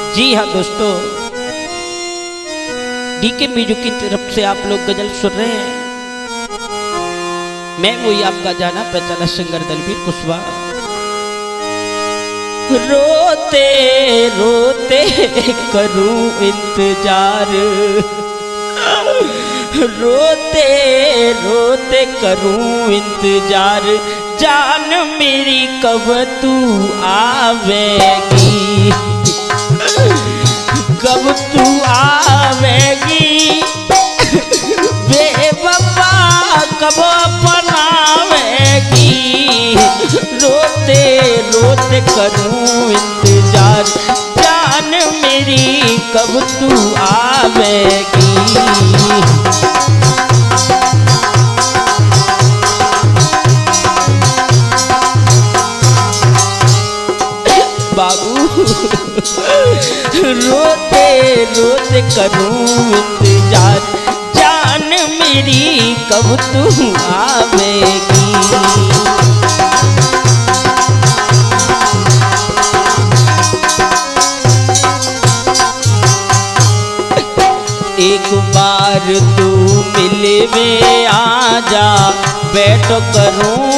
जी हाँ दोस्तों, DK music की तरफ से आप लोग गजल सुन रहे हैं। मैं वही आपका जाना पहचाना सिंगर दलवीर कुशवाहा। रोते रोते करूं इंतजार, रोते रोते करूं इंतजार, जान मेरी कब तू आवेगी, कब तू आवेगी, बेवफा कब अपनावेगी। रोते रोते करूं इंतजार, जान मेरी कब तू आवेगी। बाबू रोते रोते करूं इंतजार, जान मेरी कब तू आवेगी। एक बार तू मिलवे आजा, बैठो करूं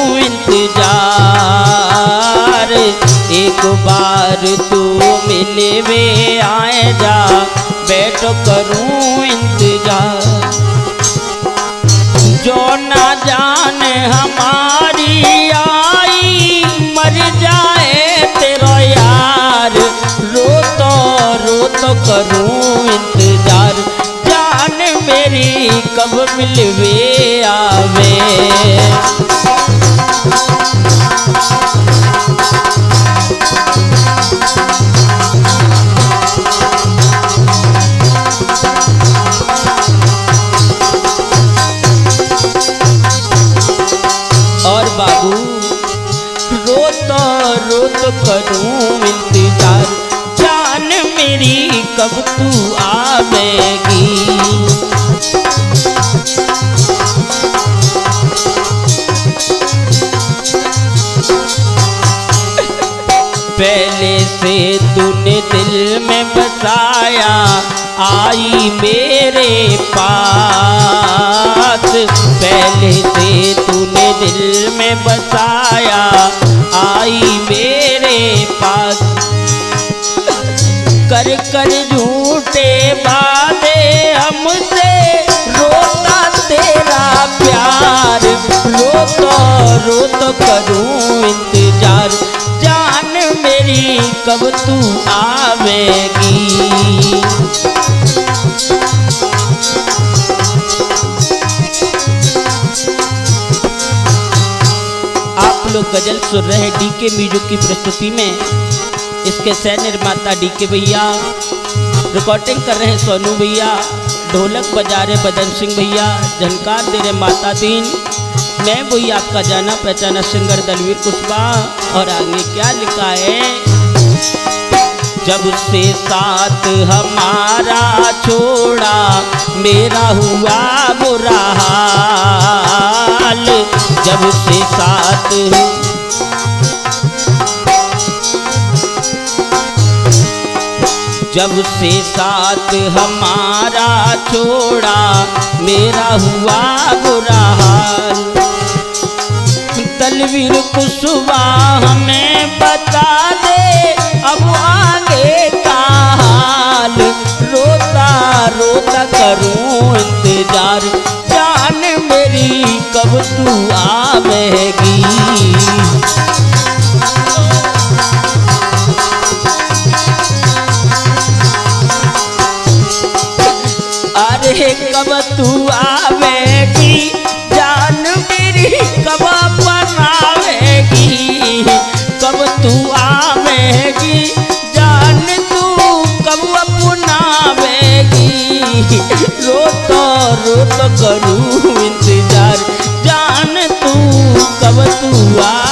इंतजार। एक बार तू मिलवे आए जा, बैठो करूं इंतजार। जो ना जान हमारी आई, मर जाए तेरा यार। रोतो रोतो करूं इंतजार, जान मेरी कब मिलवे आवे। और बाबू रोतो रोतो करूं इंतजार, जान मेरी कब तू आवेगी। पहले से तूने दिल में बसाया, आई मेरे पास। पहले से तूने दिल में बसाया, आई मेरे पास। कर कर झूठे वादे हमसे, रोता तेरा प्यार। रोतो रोतो करूं इंतजार, जान मेरी कब तू आवेगी। आप लोग गजल सुन रहे हैं डीके म्यूजिक की प्रस्तुति में। इसके सह निर्माता डीके भैया, रिकॉर्डिंग कर रहे हैं सोनू भैया, ढोलक बजा रहे बदन सिंह भैया, झनकार दे रहे माता दीन। मैं वही आपका जाना पहचाना सिंगर दलवीर कुशवाहा। और आगे क्या लिखा है। जब से साथ हमारा छोड़ा, मेरा हुआ बुरा हाल। जब से साथ जब से साथ हमारा छोड़ा, मेरा हुआ बुरा हाल। दलवीर कुशवाहा हमें बता दे अब आगे का हाल। रोता रोता करूं इंतजार, जान मेरी कब तू आवेगी। अरे कब तू आवेगी, जान मेरी कब बनावेगी। कब तू आवेगी, जान तू कब अपनावेगी। रोतो रोतो करूं इंतजार, जान तू कब तू